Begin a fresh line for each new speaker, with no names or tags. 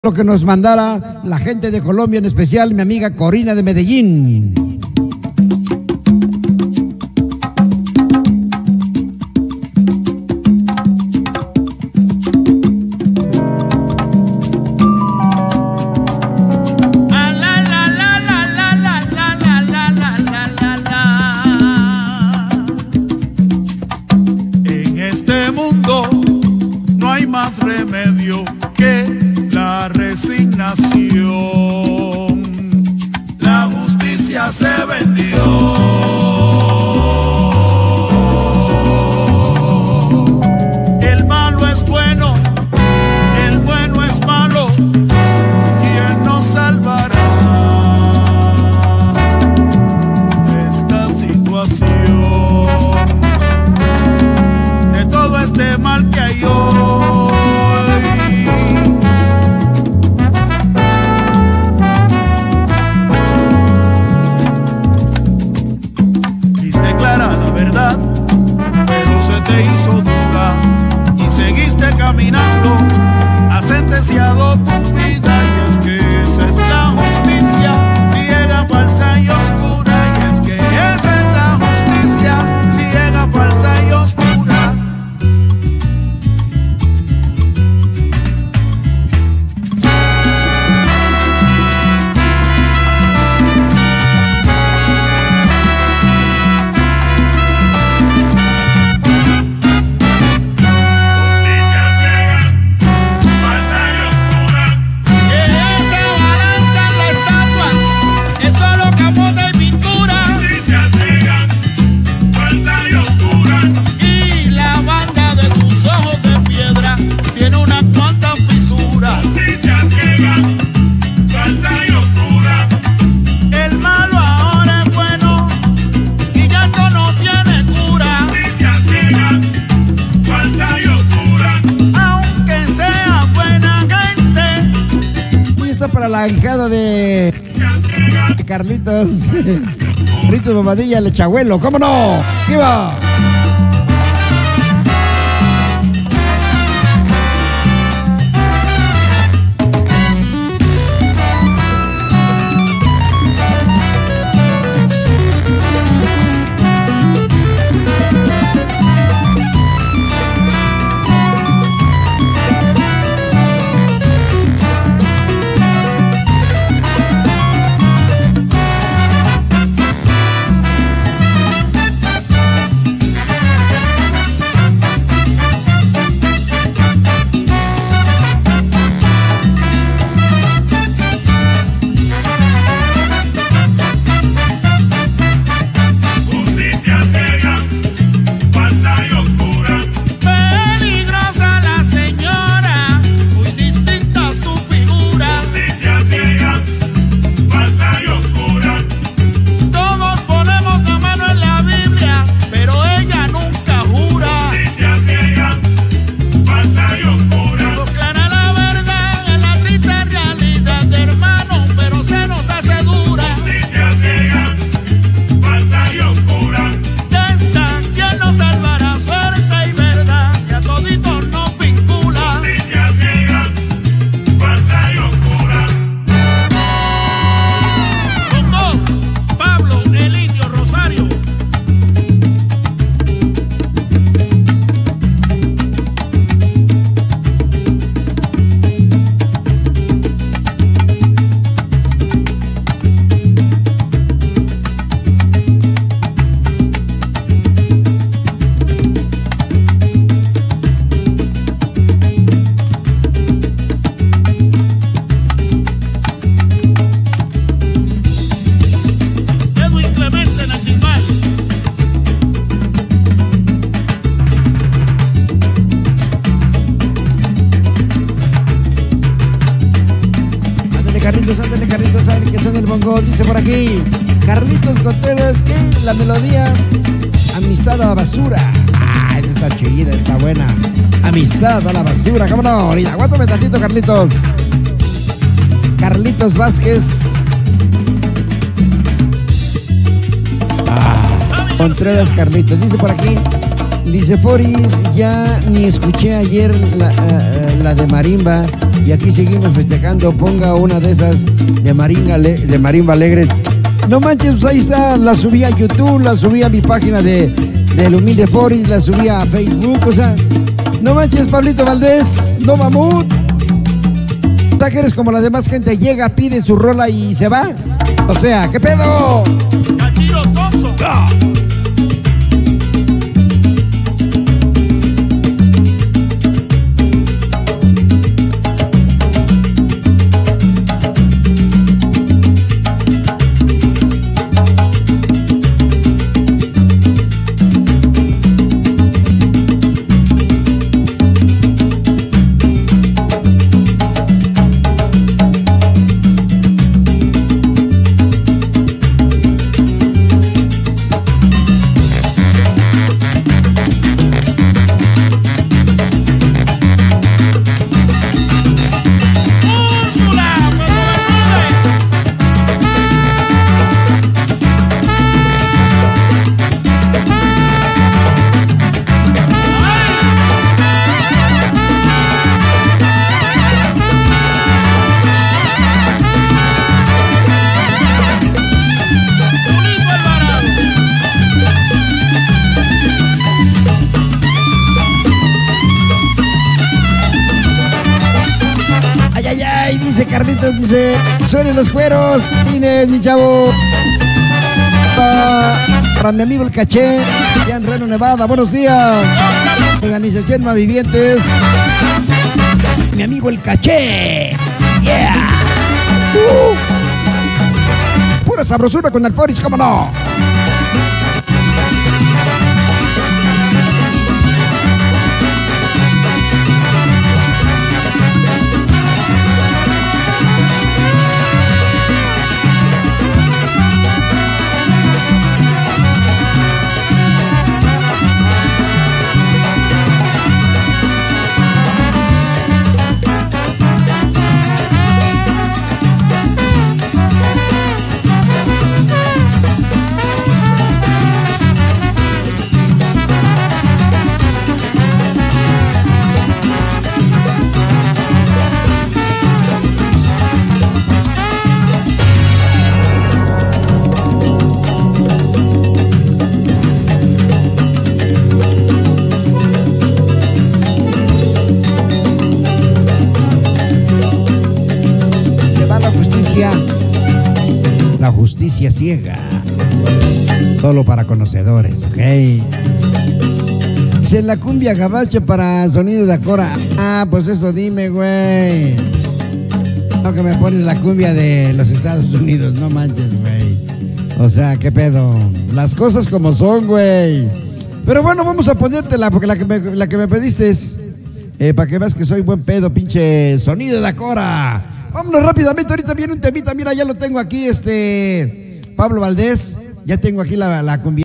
Lo que nos mandara la gente de Colombia, en especial mi amiga Corina de Medellín.
En este mundo no hay más remedio que la resignación. La justicia se vendió. El malo es bueno, el bueno es malo. ¿Quién nos salvará de esta situación? De todo este mal que hay hoy. Pero se te hizo dura y seguiste caminando, has sentenciado tu vida, y es que esa es la justicia, ciega, falsa y oscura, y es que esa es la justicia, ciega, falsa y oscura.
Para la hijada de Carlitos Rito Bobadilla, el Chabuelo, ¿cómo no? ¿Qué va? Carlitos, ¿saben que son el bongo? Dice por aquí Carlitos Contreras que la melodía Amistad a la basura. Ah, esa está chida, está buena. Amistad a la basura, ¿cómo no? Ahorita, aguántame tantito, Carlitos. Carlitos Vázquez. Contreras Carlitos, dice por aquí. Dice Foris, ya ni escuché ayer la de marimba. Y aquí seguimos festejando. Ponga una de esas de Marimba Alegre. No manches, pues ahí está. La subí a YouTube, la subí a mi página del Humilde Foris, la subí a Facebook. O sea, no manches, Pablito Valdés, no mamut. Que eres como la demás gente, llega, pide su rola y se va. O sea, ¿qué pedo?
Cachiro Thompson.
Dice Carlitos, dice, suenen los cueros, Inés, mi chavo. Para mi amigo el Caché, ya en Reno, Nevada, buenos días. Organización Malvivientes. Mi amigo el Caché. Yeah. Pura sabrosura con el Foris, cómo no. La justicia ciega, solo para conocedores, ¿ok? Dice la cumbia gabacha para Sonido de Acora. Ah, pues eso dime, güey. No que me pones la cumbia de los Estados Unidos, no manches, güey. O sea, ¿qué pedo? Las cosas como son, güey. Pero bueno, vamos a ponértela, porque la que me pediste es para que veas que soy buen pedo, pinche Sonido de Acora. Vámonos rápidamente, ahorita viene un temita, mira, ya lo tengo aquí, Pablo Valdés, ya tengo aquí la cumbia.